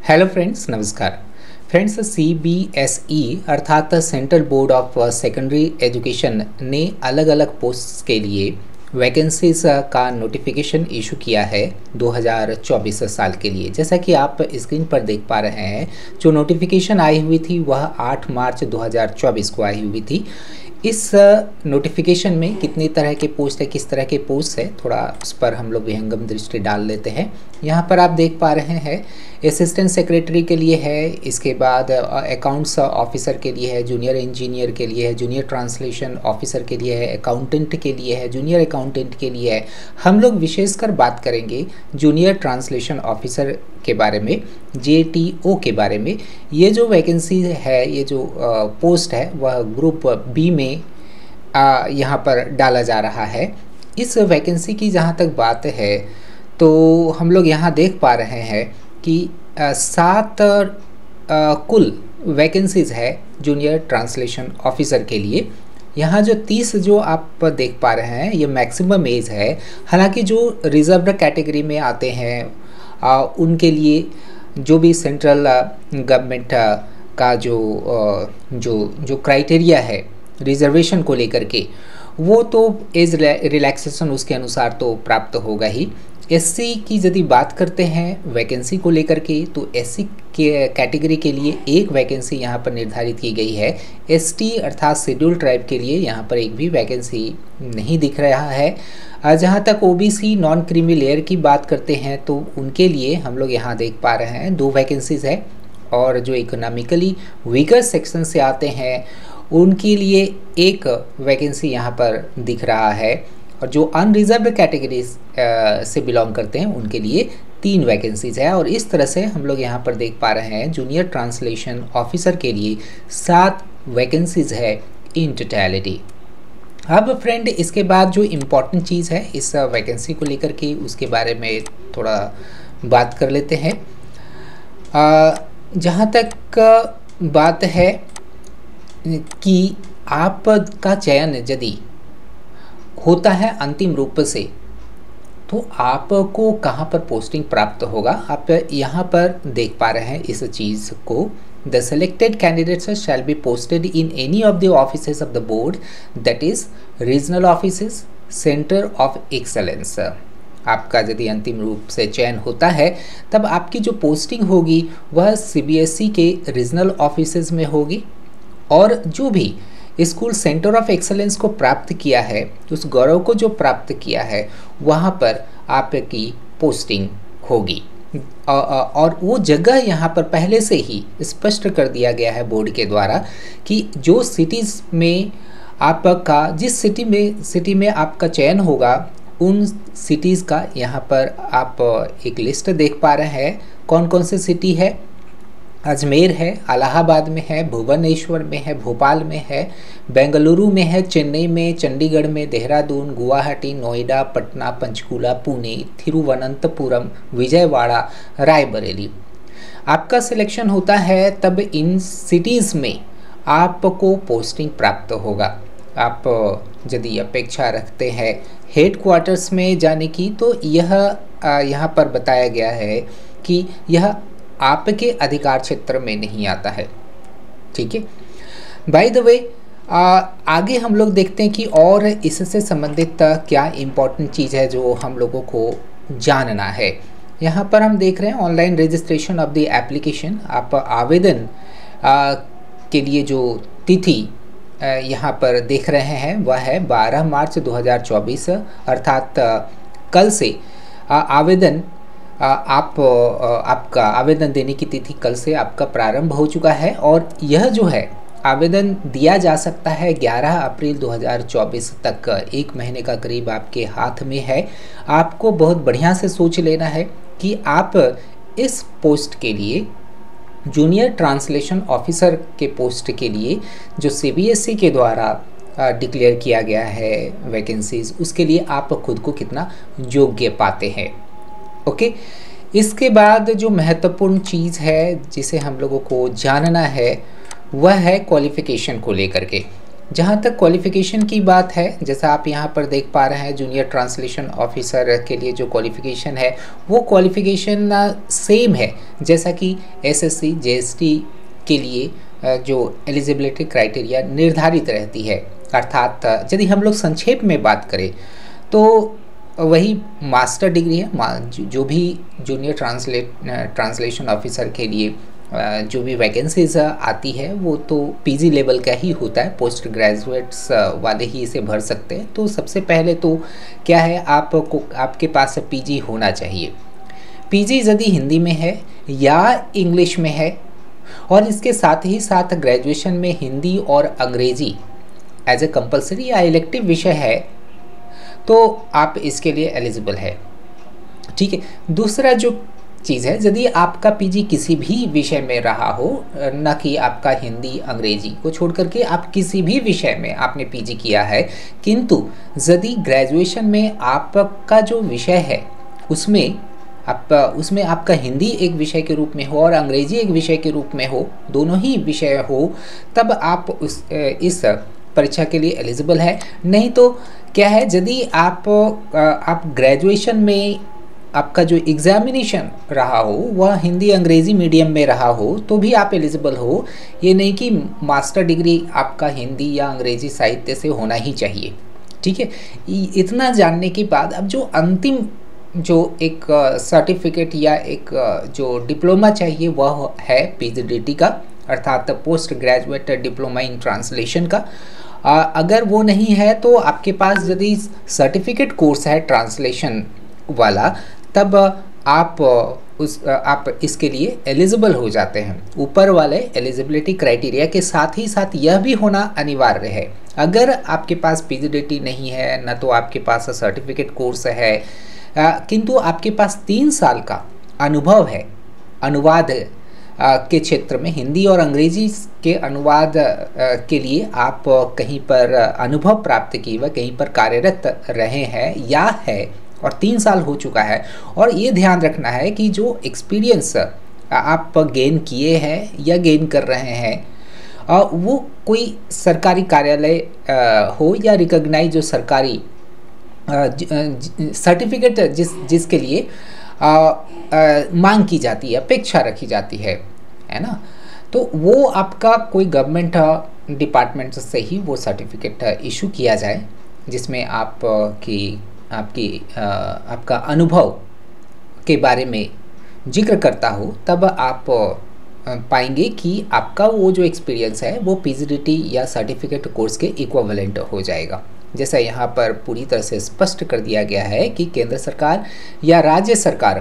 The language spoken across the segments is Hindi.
हेलो फ्रेंड्स, नमस्कार। फ्रेंड्स, सीबीएसई अर्थात central board of secondary education ने अलग अलग पोस्ट्स के लिए वैकेंसीज का नोटिफिकेशन इशू किया है 2024 साल के लिए। जैसा कि आप स्क्रीन पर देख पा रहे हैं, जो नोटिफिकेशन आई हुई थी वह 8 मार्च 2024 को आई हुई थी। इस नोटिफिकेशन में कितनी तरह के पोस्ट है, किस तरह के पोस्ट है, थोड़ा उस पर हम लोग विहंगम दृष्टि डाल लेते हैं। यहाँ पर आप देख पा रहे हैं असिस्टेंट सेक्रेटरी के लिए है, इसके बाद अकाउंट्स ऑफिसर के लिए है, जूनियर इंजीनियर के लिए है, जूनियर ट्रांसलेशन ऑफिसर के लिए है, अकाउंटेंट के लिए है, जूनियर अकाउंटेंट के लिए है। हम लोग विशेषकर बात करेंगे जूनियर ट्रांसलेशन ऑफिसर के बारे में, JTO के बारे में। ये जो वैकेंसी है, ये जो पोस्ट है, वह ग्रुप बी में यहाँ पर डाला जा रहा है। इस वैकेंसी की जहाँ तक बात है तो हम लोग यहाँ देख पा रहे हैं कि 7 कुल वैकेंसीज़ है जूनियर ट्रांसलेशन ऑफिसर के लिए। यहाँ जो 30 जो आप देख पा रहे हैं ये मैक्सिमम एज है। हालांकि जो रिजर्व्ड कैटेगरी में आते हैं उनके लिए जो भी सेंट्रल गवर्नमेंट का जो क्राइटेरिया है रिजर्वेशन को लेकर के, वो तो एज रिलैक्सेशन उसके अनुसार तो प्राप्त होगा ही। एससी की यदि बात करते हैं वैकेंसी को लेकर के, तो एससी के कैटेगरी के लिए एक वैकेंसी यहाँ पर निर्धारित की गई है। एसटी अर्थात शेड्यूल ट्राइब के लिए यहाँ पर एक भी वैकेंसी नहीं दिख रहा है। जहाँ तक ओबीसी नॉन क्रीमी लेयर की बात करते हैं तो उनके लिए हम लोग यहाँ देख पा रहे हैं 2 वैकेंसीज़ है, और जो इकोनॉमिकली वीकर सेक्शन से आते हैं उनके लिए एक वैकेंसी यहाँ पर दिख रहा है, और जो अनरिजर्व्ड कैटेगरीज से बिलोंग करते हैं उनके लिए 3 वैकेंसीज है। और इस तरह से हम लोग यहाँ पर देख पा रहे हैं जूनियर ट्रांसलेशन ऑफिसर के लिए 7 वैकेंसीज है इन टोटलिटी। अब फ्रेंड, इसके बाद जो इम्पोर्टेंट चीज़ है इस वैकेंसी को लेकर के, उसके बारे में थोड़ा बात कर लेते हैं। जहाँ तक बात है कि आपका चयन यदि होता है अंतिम रूप से, तो आपको कहाँ पर पोस्टिंग प्राप्त होगा, आप यहाँ पर देख पा रहे हैं इस चीज़ को। The selected candidates shall be posted in any of the offices of the board, that is regional offices, centre of excellence. आपका यदि अंतिम रूप से चयन होता है तब आपकी जो पोस्टिंग होगी वह CBSE के रीजनल ऑफिसेज में होगी, और जो भी स्कूल सेंटर ऑफ एक्सलेंस को प्राप्त किया है, उस गौरव को जो प्राप्त किया है, वहाँ पर आपकी पोस्टिंग होगी। और वो जगह यहाँ पर पहले से ही स्पष्ट कर दिया गया है बोर्ड के द्वारा कि जो सिटीज़ में आपका, जिस सिटी में आपका चयन होगा, उन सिटीज़ का यहाँ पर आप एक लिस्ट देख पा रहे हैं। कौन कौन से सिटी है? अजमेर है, इलाहाबाद में है, भुवनेश्वर में है, भोपाल में है, बेंगलुरु में है, चेन्नई में, चंडीगढ़ में, देहरादून, गुवाहाटी, नोएडा, पटना, पंचकुला, पुणे, तिरुवनंतपुरम, विजयवाड़ा, रायबरेली। आपका सिलेक्शन होता है तब इन सिटीज़ में आपको पोस्टिंग प्राप्त होगा। आप यदि अपेक्षा रखते हैं हेड क्वार्टर्स में जाने की, तो यह यहाँ पर बताया गया है कि यह आपके अधिकार क्षेत्र में नहीं आता है। ठीक है, बाय द वे आगे हम लोग देखते हैं कि और इससे संबंधित क्या इम्पोर्टेंट चीज़ है जो हम लोगों को जानना है। यहाँ पर हम देख रहे हैं online registration of the application. आप आवेदन के लिए जो तिथि यहाँ पर देख रहे हैं वह है 12 मार्च 2024, अर्थात कल से आवेदन आपका आवेदन देने की तिथि कल से आपका प्रारंभ हो चुका है। और यह जो है आवेदन दिया जा सकता है 11 अप्रैल 2024 तक। 1 महीने का करीब आपके हाथ में है। आपको बहुत बढ़िया से सोच लेना है कि आप इस पोस्ट के लिए, जूनियर ट्रांसलेशन ऑफिसर के पोस्ट के लिए, जो CBSE के द्वारा डिक्लेयर किया गया है वैकेंसीज, उसके लिए आप खुद को कितना योग्य पाते हैं। ओके, इसके बाद जो महत्वपूर्ण चीज़ है जिसे हम लोगों को जानना है वह है क्वालिफ़िकेशन को लेकर के। जहाँ तक क्वालिफ़िकेशन की बात है, जैसा आप यहाँ पर देख पा रहे हैं, जूनियर ट्रांसलेशन ऑफिसर के लिए जो क्वालिफ़िकेशन है वो क्वालिफ़िकेशन सेम है जैसा कि एसएससी जेएसटी के लिए जो एलिजिबिलिटी क्राइटेरिया निर्धारित रहती है। अर्थात यदि हम लोग संक्षेप में बात करें तो वही मास्टर डिग्री है। जो भी जूनियर ट्रांसलेशन ऑफिसर के लिए जो भी वैकेंसीज आती है वो तो पीजी लेवल का ही होता है, पोस्ट ग्रेजुएट्स वाले ही इसे भर सकते हैं। तो सबसे पहले तो क्या है, आपके पास पीजी होना चाहिए। पीजी यदि हिंदी में है या इंग्लिश में है और इसके साथ ही साथ ग्रेजुएशन में हिंदी और अंग्रेजी एज ए कंपलसरी या इलेक्टिव विषय है तो आप इसके लिए एलिजिबल है। ठीक है। दूसरा जो चीज़ है, यदि आपका पीजी किसी भी विषय में रहा हो, न कि आपका हिंदी अंग्रेजी को छोड़ करके आप किसी भी विषय में आपने पीजी किया है, किंतु यदि ग्रेजुएशन में आपका जो विषय है उसमें आपका हिंदी एक विषय के रूप में हो और अंग्रेजी एक विषय के रूप में हो, दोनों ही विषय हो, तब आप इस परीक्षा के लिए एलिजिबल है। नहीं तो क्या है, यदि आप ग्रेजुएशन में आपका जो एग्जामिनेशन रहा हो वह हिंदी अंग्रेज़ी मीडियम में रहा हो तो भी आप एलिजिबल हो। ये नहीं कि मास्टर डिग्री आपका हिंदी या अंग्रेज़ी साहित्य से होना ही चाहिए। ठीक है। इतना जानने के बाद अब जो अंतिम जो एक सर्टिफिकेट या एक जो डिप्लोमा चाहिए वह है पीजीडीटी का, अर्थात post graduate diploma in translation का। अगर वो नहीं है तो आपके पास यदि सर्टिफिकेट कोर्स है ट्रांसलेशन वाला, तब आप इसके लिए एलिजिबल हो जाते हैं। ऊपर वाले एलिजिबिलिटी क्राइटेरिया के साथ ही साथ यह भी होना अनिवार्य है, अगर आपके पास पीजीडीटी नहीं है, न तो आपके पास सर्टिफिकेट कोर्स है, किंतु आपके पास 3 साल का अनुभव है अनुवाद के क्षेत्र में, हिंदी और अंग्रेजी के अनुवाद के लिए आप कहीं पर अनुभव प्राप्त किए हुए, कहीं पर कार्यरत रहे हैं या है और 3 साल हो चुका है। और ये ध्यान रखना है कि जो एक्सपीरियंस आप गेन किए हैं या गेन कर रहे हैं वो कोई सरकारी कार्यालय हो या रिकॉग्नाइज जो सरकारी सर्टिफिकेट जिसके लिए मांग की जाती है, अपेक्षा रखी जाती है ना, तो वो आपका कोई गवर्नमेंट डिपार्टमेंट से ही वो सर्टिफिकेट इशू किया जाए, जिसमें आपका अनुभव के बारे में जिक्र करता हो, तब आप पाएंगे कि आपका वो जो एक्सपीरियंस है वो पीजीडीटी या सर्टिफिकेट कोर्स के इक्विवेलेंट हो जाएगा। जैसा यहाँ पर पूरी तरह से स्पष्ट कर दिया गया है कि केंद्र सरकार या राज्य सरकार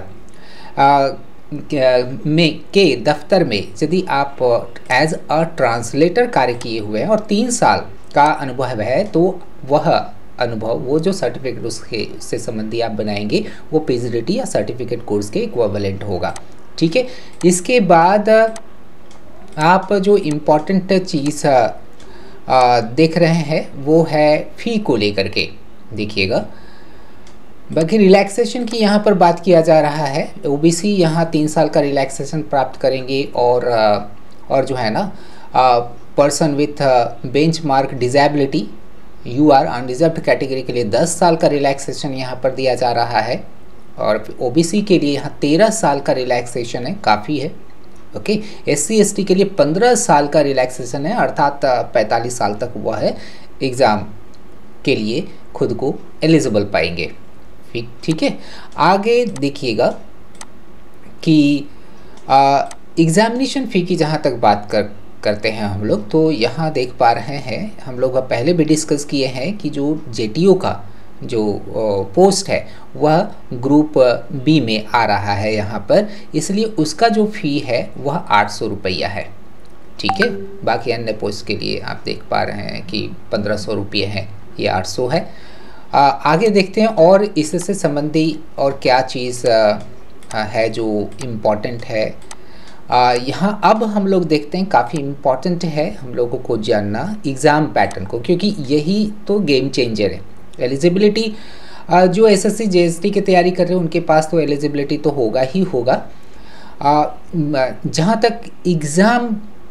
के दफ्तर में यदि आप एज अ ट्रांसलेटर कार्य किए हुए हैं और 3 साल का अनुभव है तो वह अनुभव, वो जो सर्टिफिकेट उसके से संबंधी आप बनाएंगे वो पीजीडीटी या सर्टिफिकेट कोर्स के इक्विवेलेंट होगा। ठीक है। इसके बाद आप जो इम्पोर्टेंट चीज़ देख रहे हैं वो है फ़ी को लेकर के। देखिएगा, बाकी रिलैक्सेशन की यहाँ पर बात किया जा रहा है। ओबीसी यहाँ 3 साल का रिलैक्सेशन प्राप्त करेंगे और जो है ना person with benchmark disability UR unreserved category के लिए 10 साल का रिलैक्सेशन यहाँ पर दिया जा रहा है और ओबीसी के लिए यहाँ 13 साल का रिलैक्सेशन है, काफ़ी है। ओके। एससी एसटी के लिए 15 साल का रिलैक्सेशन है, अर्थात 45 साल तक वह है एग्ज़ाम के लिए खुद को एलिजिबल पाएंगे। ठीक है। आगे देखिएगा कि एग्ज़ामिनेशन फ़ी की जहाँ तक बात करते हैं हम लोग, तो यहाँ देख पा रहे हैं, हम लोग पहले भी डिस्कस किए हैं कि जो जेटीओ का जो पोस्ट है वह ग्रुप बी में आ रहा है यहाँ पर, इसलिए उसका जो फ़ी है वह 800 रुपया है। ठीक है। बाकी अन्य पोस्ट के लिए आप देख पा रहे हैं कि 1500 रुपये है, ये 800 है। आगे देखते हैं और इससे संबंधी और क्या चीज़ है जो इम्पोर्टेंट है। यहाँ अब हम लोग देखते हैं, काफ़ी इम्पोर्टेंट है हम लोगों को जानना एग्ज़ाम पैटर्न को, क्योंकि यही तो गेम चेंजर है। एलिजिबिलिटी जो एसएससी जेएसटी की तैयारी कर रहे हैं उनके पास तो एलिजिबिलिटी तो होगा ही होगा। जहाँ तक एग्ज़ाम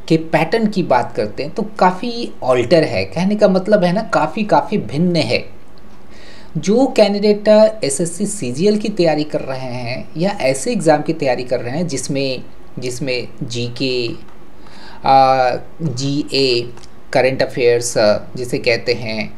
के पैटर्न की बात करते हैं तो काफ़ी ऑल्टर है, कहने का मतलब है ना काफ़ी भिन्न है। जो कैंडिडेट एसएससी सीजीएल की तैयारी कर रहे हैं या ऐसे एग्ज़ाम की तैयारी कर रहे हैं जिसमें जीके, जीए, करंट अफेयर्स जिसे कहते हैं,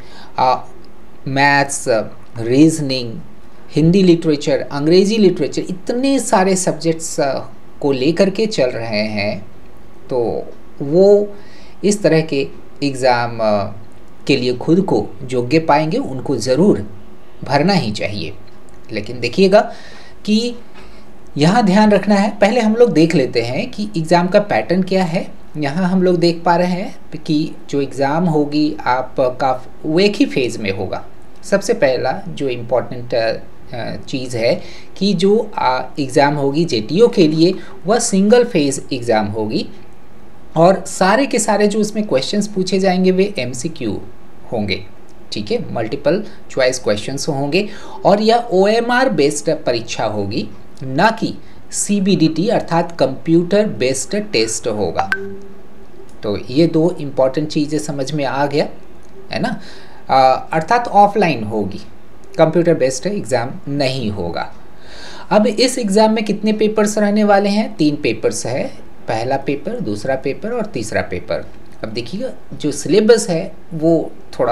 maths, reasoning, Hindi literature, Angrezi literature, इतने सारे सब्जेक्ट्स को लेकर के चल रहे हैं, तो वो इस तरह के एग्ज़ाम के लिए खुद को योग्य पाएंगे, उनको ज़रूर भरना ही चाहिए। लेकिन देखिएगा कि यहाँ ध्यान रखना है, पहले हम लोग देख लेते हैं कि एग्ज़ाम का पैटर्न क्या है। यहाँ हम लोग देख पा रहे हैं कि जो एग्ज़ाम होगी आपका वो एक ही फेज़ में होगा। सबसे पहला जो इम्पोर्टेंट चीज़ है कि जो एग्ज़ाम होगी जेटीओ के लिए वह सिंगल फेज़ एग्ज़ाम होगी और सारे के सारे जो उसमें क्वेश्चंस पूछे जाएंगे वे एमसीक्यू होंगे, ठीक है, मल्टीपल चॉइस क्वेश्चंस होंगे और यह ओएमआर बेस्ड परीक्षा होगी, ना कि सीबीडीटी अर्थात कंप्यूटर बेस्ड टेस्ट होगा। तो ये दो इम्पॉर्टेंट चीज़ें समझ में आ गया है ना, अर्थात ऑफलाइन होगी, कंप्यूटर बेस्ड एग्ज़ाम नहीं होगा। अब इस एग्ज़ाम में कितने पेपर्स रहने वाले हैं? 3 पेपर्स है, पहला पेपर, दूसरा पेपर और तीसरा पेपर। अब देखिएगा जो सिलेबस है वो थोड़ा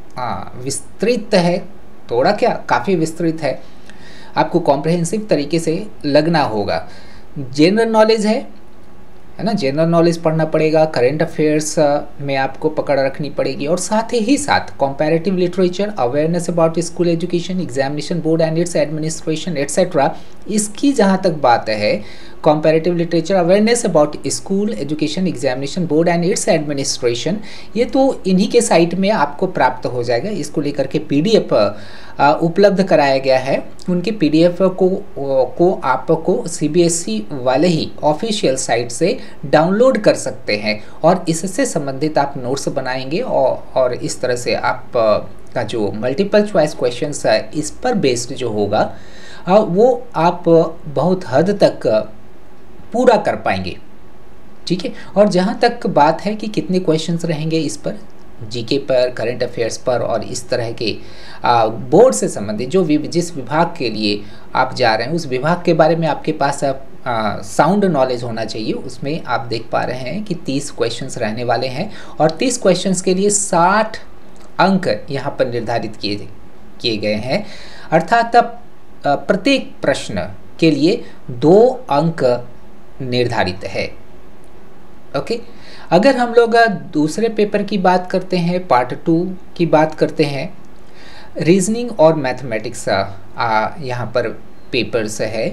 विस्तृत है, थोड़ा क्या काफ़ी विस्तृत है, आपको कॉम्प्रहेंसिव तरीके से लगना होगा। जनरल नॉलेज है ना, जनरल नॉलेज पढ़ना पड़ेगा, करंट अफेयर्स में आपको पकड़ रखनी पड़ेगी और साथ ही साथ comparative literature, awareness about school education, examination board and its administration etcetera. इसकी जहाँ तक बात है, comparative literature, awareness about school education, examination board and its administration, ये तो इन्हीं के साइट में आपको प्राप्त हो जाएगा। इसको लेकर के पीडीएफ उपलब्ध कराया गया है, उनके पीडीएफ को आपको सीबीएसई वाले ही ऑफिशियल साइट से डाउनलोड कर सकते हैं और इससे संबंधित आप नोट्स बनाएंगे और इस तरह से आप का जो मल्टीपल चॉइस क्वेश्चंस है इस पर बेस्ड जो होगा वो आप बहुत हद तक पूरा कर पाएंगे, ठीक है। और जहाँ तक बात है कि कितने क्वेश्चंस रहेंगे इस पर, जीके पर, करंट अफेयर्स पर और इस तरह के बोर्ड से संबंधित जो जिस विभाग के लिए आप जा रहे हैं उस विभाग के बारे में आपके पास साउंड नॉलेज होना चाहिए। उसमें आप देख पा रहे हैं कि 30 क्वेश्चंस रहने वाले हैं और 30 क्वेश्चंस के लिए 60 अंक यहाँ पर निर्धारित किए गए हैं, अर्थात प्रत्येक प्रश्न के लिए 2 अंक निर्धारित है। ओके, अगर हम लोग दूसरे पेपर की बात करते हैं, पार्ट 2 की बात करते हैं, रीजनिंग और मैथमेटिक्स यहाँ पर पेपर्स है।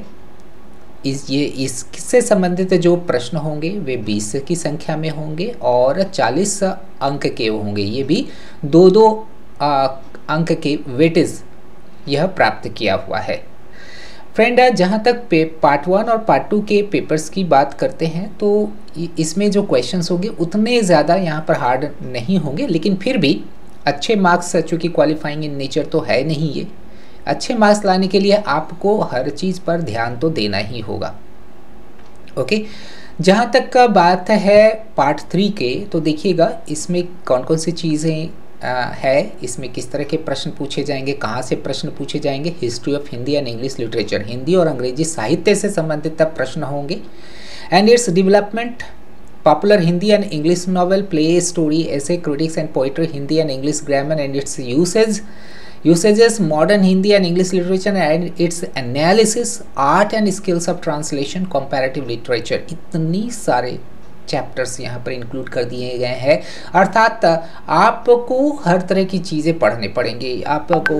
इससे संबंधित जो प्रश्न होंगे वे 20 की संख्या में होंगे और 40 अंक के होंगे। ये भी 2-2 अंक के वेटेज यह प्राप्त किया हुआ है। फ्रेंड, जहाँ तक पार्ट 1 और पार्ट 2 के पेपर्स की बात करते हैं तो इसमें जो क्वेश्चंस होंगे उतने ज़्यादा यहाँ पर हार्ड नहीं होंगे, लेकिन फिर भी अच्छे मार्क्स, चूँकि क्वालिफाइंग इन नेचर तो है नहीं, ये अच्छे मार्क्स लाने के लिए आपको हर चीज़ पर ध्यान तो देना ही होगा। ओके, जहाँ तक का बात है पार्ट 3 के, तो देखिएगा इसमें कौन कौन सी चीज़ें है, इसमें किस तरह के प्रश्न पूछे जाएंगे, कहाँ से प्रश्न पूछे जाएंगे। History of Hindi and English literature, Hindi और अंग्रेजी साहित्य से संबंधित प्रश्न होंगे, and its development, popular Hindi and English novel, play, story, ऐसे, critics and poetry, Hindi and English grammar and its usages, modern Hindi and English literature and its analysis, art and skills of translation, comparative literature। इतनी सारे चैप्टर्स यहाँ पर इंक्लूड कर दिए गए हैं, अर्थात आपको हर तरह की चीज़ें पढ़ने पड़ेंगे। आपको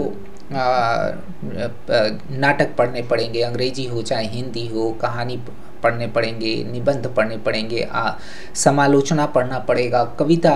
नाटक पढ़ने पड़ेंगे, अंग्रेजी हो चाहे हिंदी हो, कहानी पढ़ने पड़ेंगे, निबंध पढ़ने पड़ेंगे, समालोचना पढ़ना पड़ेगा, कविता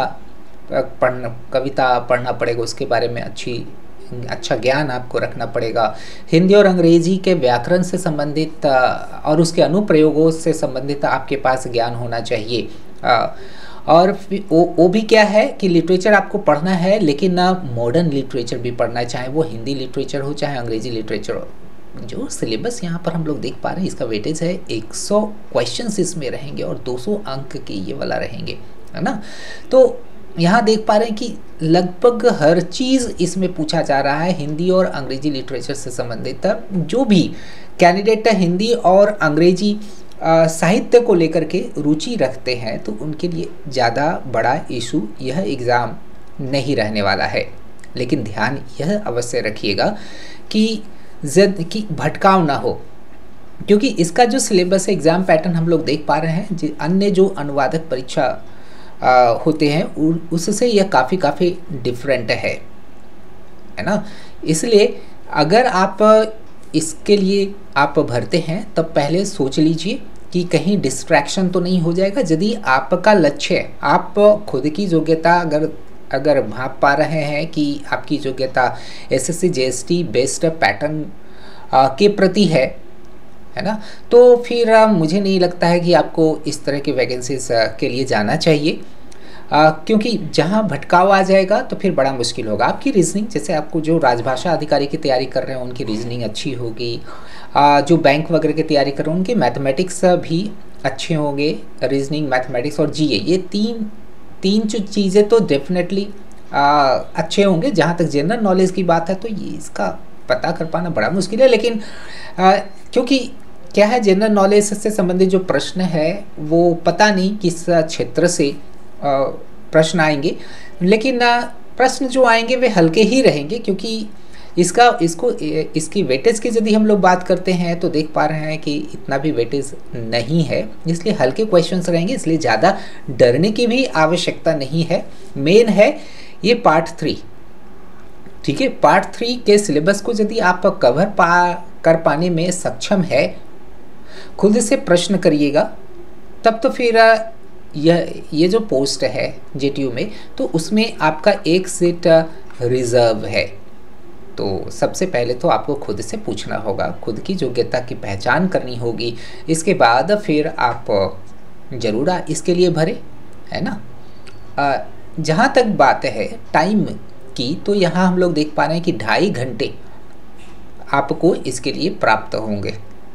पढ़ना पड़ेगा, उसके बारे में अच्छा ज्ञान आपको रखना पड़ेगा। हिंदी और अंग्रेजी के व्याकरण से संबंधित और उसके अनुप्रयोगों से संबंधित आपके पास ज्ञान होना चाहिए। और वो भी क्या है कि लिटरेचर आपको पढ़ना है, लेकिन मॉडर्न लिटरेचर भी पढ़ना है, चाहे वो हिंदी लिटरेचर हो चाहे अंग्रेजी लिटरेचर हो। जो सिलेबस यहाँ पर हम लोग देख पा रहे हैं, इसका वेटेज है 100 क्वेश्चंस इसमें रहेंगे और 200 अंक के ये वाला रहेंगे, है ना। तो यहाँ देख पा रहे हैं कि लगभग हर चीज़ इसमें पूछा जा रहा है। हिंदी और अंग्रेजी लिटरेचर से संबंधित जो भी कैंडिडेट हिंदी और अंग्रेजी साहित्य को लेकर के रुचि रखते हैं तो उनके लिए ज़्यादा बड़ा इशू यह एग्ज़ाम नहीं रहने वाला है। लेकिन ध्यान यह अवश्य रखिएगा कि भटकाव ना हो, क्योंकि इसका जो सिलेबस है, एग्ज़ाम पैटर्न हम लोग देख पा रहे हैं, अन्य जो अनुवादक परीक्षा होते हैं उससे यह काफ़ी डिफरेंट है ना। इसलिए अगर आप इसके लिए आप भरते हैं तब पहले सोच लीजिए कि कहीं डिस्ट्रैक्शन तो नहीं हो जाएगा। यदि आपका लक्ष्य, आप खुद की योग्यता अगर भाप पा रहे हैं कि आपकी योग्यता एसएससी जेएसटी बेस्ड पैटर्न के प्रति है ना, तो फिर मुझे नहीं लगता है कि आपको इस तरह की वैकेंसीज के लिए जाना चाहिए, क्योंकि जहाँ भटकाव आ जाएगा तो फिर बड़ा मुश्किल होगा। आपकी रीजनिंग, जैसे आपको जो राजभाषा अधिकारी की तैयारी कर रहे हैं उनकी रीजनिंग अच्छी होगी, जो बैंक वगैरह की तैयारी कर रहे हैं उनके मैथमेटिक्स भी अच्छे होंगे, रीजनिंग, मैथमेटिक्स और जीए, ये तीन जो चीज़ें तो डेफिनेटली अच्छे होंगे। जहाँ तक जनरल नॉलेज की बात है तो ये इसका पता कर पाना बड़ा मुश्किल है, लेकिन क्योंकि क्या है, जनरल नॉलेज से संबंधित जो प्रश्न है वो पता नहीं किस क्षेत्र से प्रश्न आएंगे, लेकिन प्रश्न जो आएंगे वे हल्के ही रहेंगे, क्योंकि इसकी वेटेज की यदि हम लोग बात करते हैं तो देख पा रहे हैं कि इतना भी वेटेज नहीं है, इसलिए हल्के क्वेश्चंस रहेंगे, इसलिए ज़्यादा डरने की भी आवश्यकता नहीं है। मेन है ये पार्ट 3, ठीक है। पार्ट 3 के सिलेबस को यदि आप कवर कर पाने में सक्षम है, खुद से प्रश्न करिएगा, तब तो फिर ये जो पोस्ट है जेटीयू में, तो उसमें आपका एक सीट रिजर्व है। तो सबसे पहले तो आपको खुद से पूछना होगा, खुद की योग्यता की पहचान करनी होगी, इसके बाद फिर आप ज़रूर इसके लिए भरे, है ना। जहाँ तक बात है टाइम की, तो यहाँ हम लोग देख पा रहे हैं कि 2.5 घंटे आपको इसके लिए प्राप्त होंगे।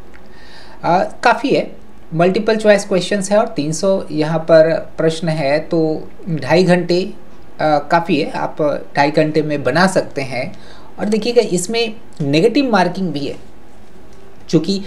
काफ़ी है, मल्टीपल चॉइस क्वेश्चंस है और 300 यहाँ पर प्रश्न है, तो 2.5 घंटे काफ़ी है, आप 2.5 घंटे में बना सकते हैं। और देखिएगा इसमें नेगेटिव मार्किंग भी है, चूँकि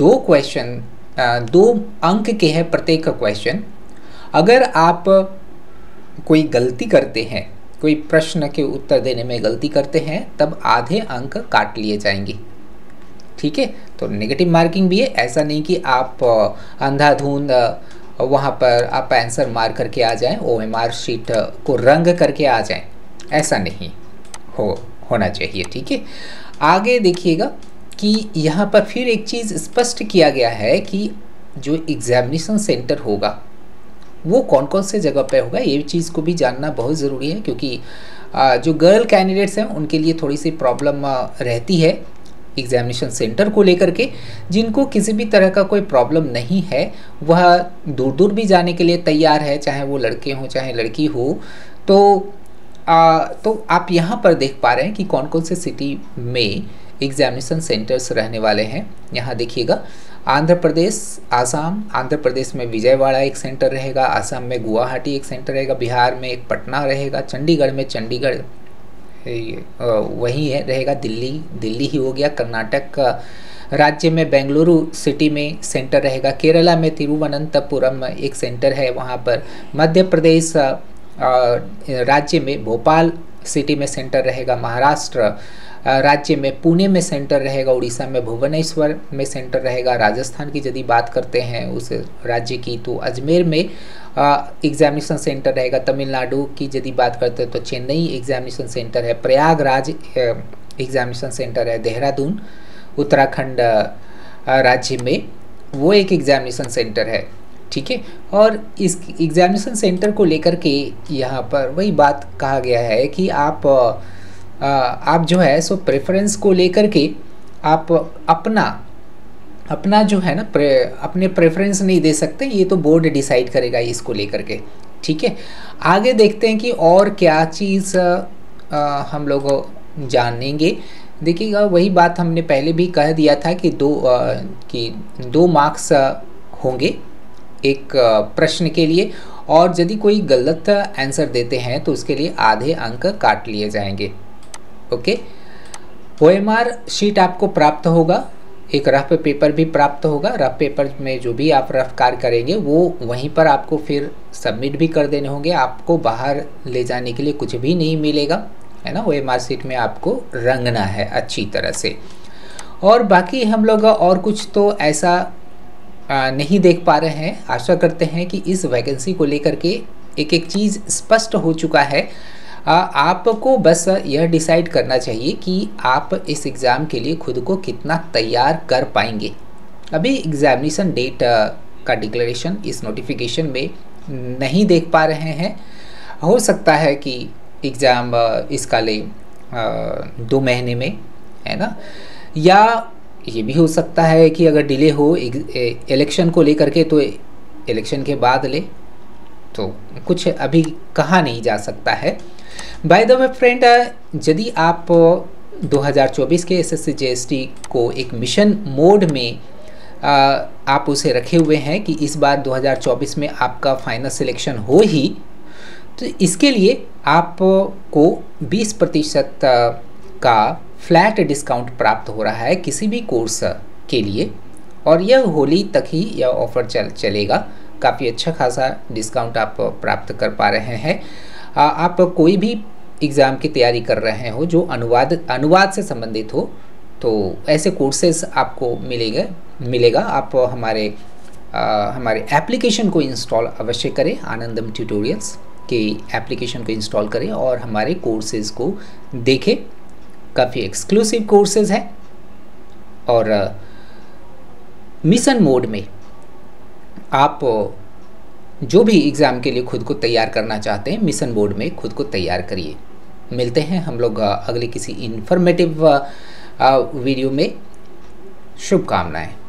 2 अंक के हैं प्रत्येक क्वेश्चन। अगर आप कोई गलती करते हैं, कोई प्रश्न के उत्तर देने में गलती करते हैं, तब आधे अंक काट लिए जाएंगे, ठीक है। तो नेगेटिव मार्किंग भी है, ऐसा नहीं कि आप अंधाधुंध वहाँ पर आप आंसर मार करके आ जाएं, ओएमआर शीट को रंग करके आ जाएं, ऐसा नहीं होना चाहिए, ठीक है। आगे देखिएगा कि यहाँ पर फिर एक चीज़ स्पष्ट किया गया है कि जो एग्जामिनेशन सेंटर होगा वो कौन कौन से जगह पे होगा, ये चीज़ को भी जानना बहुत ज़रूरी है, क्योंकि जो गर्ल कैंडिडेट्स हैं उनके लिए थोड़ी सी प्रॉब्लम रहती है एग्जामिनेशन सेंटर को लेकर के। जिनको किसी भी तरह का कोई प्रॉब्लम नहीं है, वह दूर दूर भी जाने के लिए तैयार है, चाहे वो लड़के हों चाहे लड़की हो। तो आप यहाँ पर देख पा रहे हैं कि कौन कौन से सिटी में एग्जामिनेशन सेंटर्स रहने वाले हैं। यहाँ देखिएगा, आंध्र प्रदेश, आसाम, आंध्र प्रदेश में विजयवाड़ा एक सेंटर रहेगा, आसाम में गुवाहाटी एक सेंटर रहेगा, बिहार में एक पटना रहेगा, चंडीगढ़ में चंडीगढ़ वही है रहेगा, दिल्ली ही हो गया, कर्नाटक राज्य में बेंगलुरु सिटी में सेंटर रहेगा, केरला में तिरुवनंतपुरम एक सेंटर है वहाँ पर, मध्य प्रदेश राज्य में भोपाल सिटी में सेंटर रहेगा, महाराष्ट्र राज्य में पुणे में सेंटर रहेगा, उड़ीसा में भुवनेश्वर में सेंटर रहेगा, राजस्थान की यदि बात करते हैं उस राज्य की तो अजमेर में एग्जामिनेशन सेंटर रहेगा, तमिलनाडु की यदि बात करते हैं तो चेन्नई एग्जामिनेशन सेंटर है, प्रयागराज एग्जामिनेशन सेंटर है, देहरादून उत्तराखंड राज्य में वो एक एग्जामिनेशन सेंटर है, ठीक है। और इस एग्जामिनेशन सेंटर को लेकर के यहाँ पर वही बात कहा गया है कि आप जो है सो प्रेफरेंस को लेकर के आप अपना जो है ना अपने प्रेफरेंस नहीं दे सकते, ये तो बोर्ड डिसाइड करेगा इसको लेकर के, ठीक है। आगे देखते हैं कि और क्या चीज़ हम लोग जानेंगे। देखिएगा, वही बात हमने पहले भी कह दिया था कि दो मार्क्स होंगे एक प्रश्न के लिए, और यदि कोई गलत आंसर देते हैं तो उसके लिए आधे अंक काट लिए जाएंगे। ओके, OMR शीट आपको प्राप्त होगा, एक रफ पेपर भी प्राप्त होगा। रफ पेपर में जो भी आप रफ कार्य करेंगे वो वहीं पर आपको फिर सबमिट भी कर देने होंगे। आपको बाहर ले जाने के लिए कुछ भी नहीं मिलेगा, है ना। OMR शीट में आपको रंगना है अच्छी तरह से। और बाकी हम लोग और कुछ तो ऐसा नहीं देख पा रहे हैं। आशा करते हैं कि इस वैकेंसी को लेकर के एक एक चीज़ स्पष्ट हो चुका है। आपको बस यह डिसाइड करना चाहिए कि आप इस एग्ज़ाम के लिए खुद को कितना तैयार कर पाएंगे। अभी एग्ज़ामिनेशन डेट का डिक्लेरेशन इस नोटिफिकेशन में नहीं देख पा रहे हैं। हो सकता है कि एग्ज़ाम इसका ले 2 महीने में, है ना, या ये भी हो सकता है कि अगर डिले हो इलेक्शन को लेकर के तो इलेक्शन के बाद ले, तो कुछ अभी कहा नहीं जा सकता है। बाय द वे फ्रेंड, यदि आप 2024 के SSC JST को एक मिशन मोड में आप उसे रखे हुए हैं कि इस बार 2024 में आपका फाइनल सिलेक्शन हो ही, तो इसके लिए आपको 20% का फ्लैट डिस्काउंट प्राप्त हो रहा है किसी भी कोर्स के लिए, और यह होली तक ही यह ऑफ़र चलेगा। काफ़ी अच्छा खासा डिस्काउंट आप प्राप्त कर पा रहे हैं। आप कोई भी एग्ज़ाम की तैयारी कर रहे हो जो अनुवाद से संबंधित हो, तो ऐसे कोर्सेज आपको मिलेगा। आप हमारे एप्लीकेशन को इंस्टॉल अवश्य करें, आनंदम ट्यूटोरियल्स के एप्लीकेशन को इंस्टॉल करें और हमारे कोर्सेज को देखें। काफ़ी एक्सक्लूसिव कोर्सेज हैं, और मिशन मोड में आप जो भी एग्ज़ाम के लिए खुद को तैयार करना चाहते हैं, मिशन मोड में खुद को तैयार करिए। मिलते हैं हम लोग अगले किसी इन्फॉर्मेटिव वीडियो में। शुभकामनाएं।